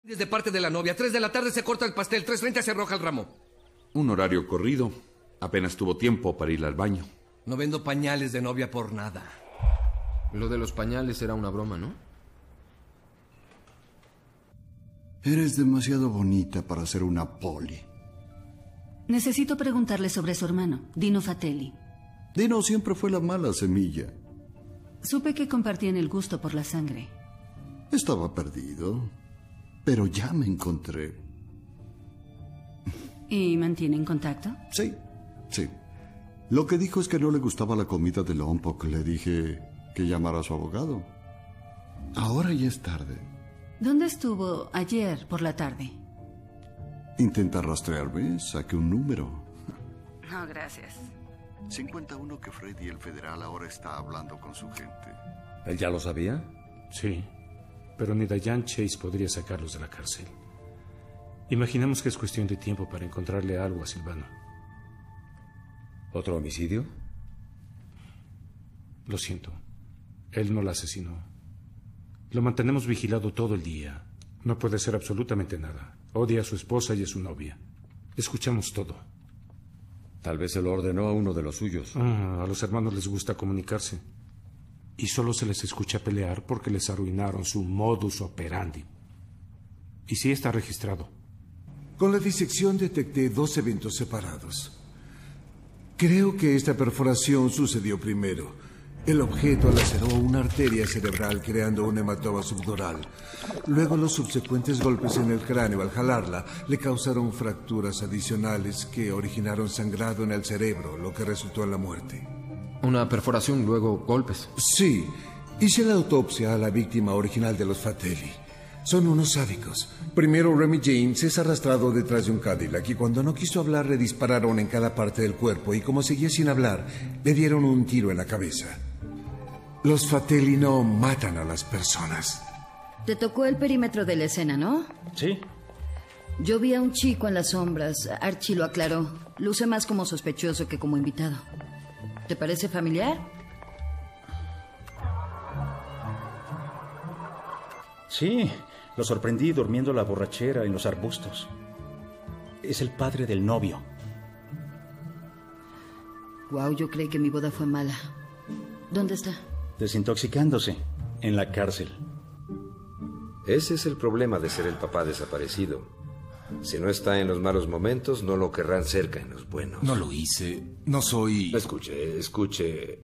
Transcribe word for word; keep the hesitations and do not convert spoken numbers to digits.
Desde parte de la novia. Tres de la tarde se corta el pastel. Tres treinta se arroja el ramo. Un horario corrido. Apenas tuvo tiempo para ir al baño. No vendo pañales de novia por nada. Lo de los pañales era una broma, ¿no? Eres demasiado bonita para ser una poli. Necesito preguntarle sobre su hermano, Dino Fratelli. Dino siempre fue la mala semilla. Supe que compartían el gusto por la sangre. Estaba perdido, pero ya me encontré. ¿Y mantienen contacto? Sí, sí. Lo que dijo es que no le gustaba la comida de Lompoc. Le dije que llamara a su abogado. Ahora ya es tarde. ¿Dónde estuvo ayer por la tarde? Intenta rastrearme, saque un número. No, gracias. cincuenta y uno que Freddy el federal ahora está hablando con su gente. ¿Él ya lo sabía? Sí, pero ni Diane Chase podría sacarlos de la cárcel. Imaginamos que es cuestión de tiempo para encontrarle algo a Silvano. ¿Otro homicidio? Lo siento. Él no la asesinó. Lo mantenemos vigilado todo el día. No puede ser absolutamente nada. Odia a su esposa y a su novia. Escuchamos todo. Tal vez se lo ordenó a uno de los suyos. Ah, a los hermanos les gusta comunicarse. Y solo se les escucha pelear porque les arruinaron su modus operandi. Y sí está registrado. Con la disección detecté dos eventos separados. Creo que esta perforación sucedió primero. El objeto laceró una arteria cerebral creando un hematoma subdural. Luego los subsecuentes golpes en el cráneo al jalarla le causaron fracturas adicionales que originaron sangrado en el cerebro, lo que resultó en la muerte. Una perforación, luego golpes. Sí, hice la autopsia a la víctima original de los Fratelli. Son unos sádicos. Primero Remy James es arrastrado detrás de un Cadillac y cuando no quiso hablar le dispararon en cada parte del cuerpo y como seguía sin hablar, le dieron un tiro en la cabeza. Los Fratelli no matan a las personas. Te tocó el perímetro de la escena, ¿no? Sí. Yo vi a un chico en las sombras. Archie lo aclaró. Luce más como sospechoso que como invitado. ¿Te parece familiar? Sí, lo sorprendí durmiendo la borrachera en los arbustos. Es el padre del novio. Wow, yo creí que mi boda fue mala. ¿Dónde está? Desintoxicándose en la cárcel. Ese es el problema de ser el papá desaparecido. Si no está en los malos momentos, no lo querrán cerca en los buenos. No lo hice. No soy... Escuche, escuche.